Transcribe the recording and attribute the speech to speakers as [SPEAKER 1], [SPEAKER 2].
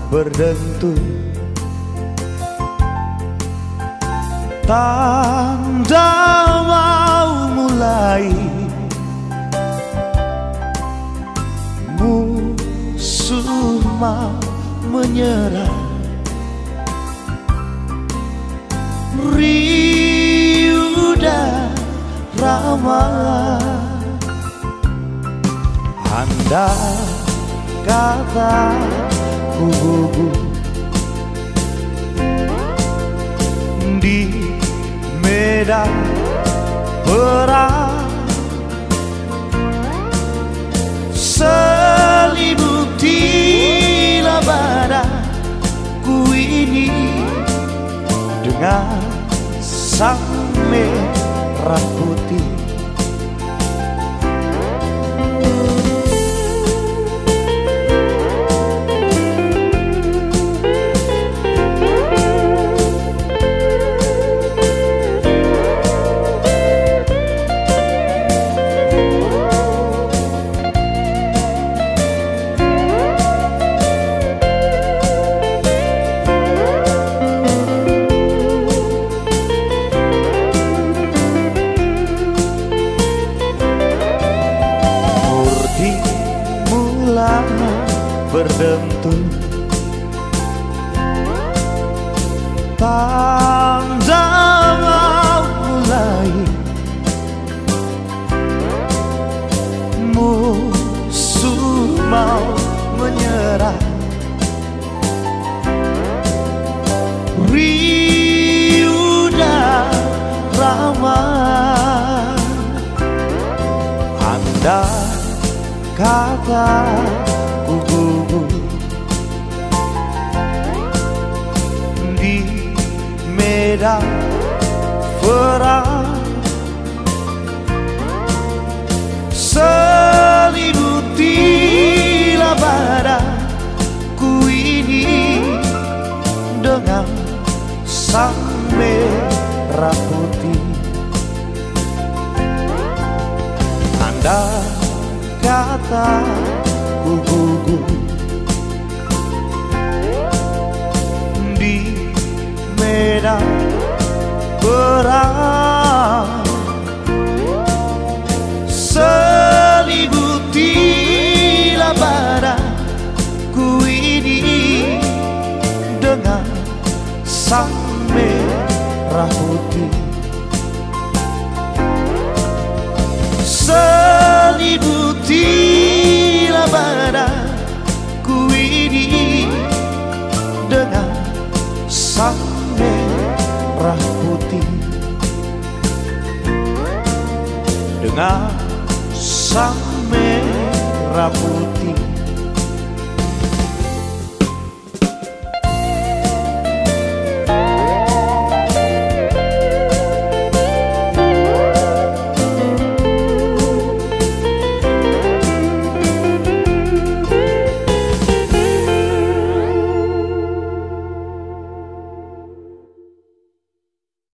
[SPEAKER 1] berdentu, tanda mau mulai. Musuh mau menyerah, riuh dan ramai. Andai kata ku gugur di medan perang, seliputilah badanku ini dengan sang merah putih. Berdentu, tanda mau mulai. Musuh mau menyerah, riuh dan ramai. Andai kata ku gugur di medan perang, seliputilah badanku ini dengan sang merah putih. Andai kata ku gugur di medan perang, seliputilah badanku ini dengan sang merah putih. Seliputilah badanku ini dengan sang merah putih, dengan sang merah putih.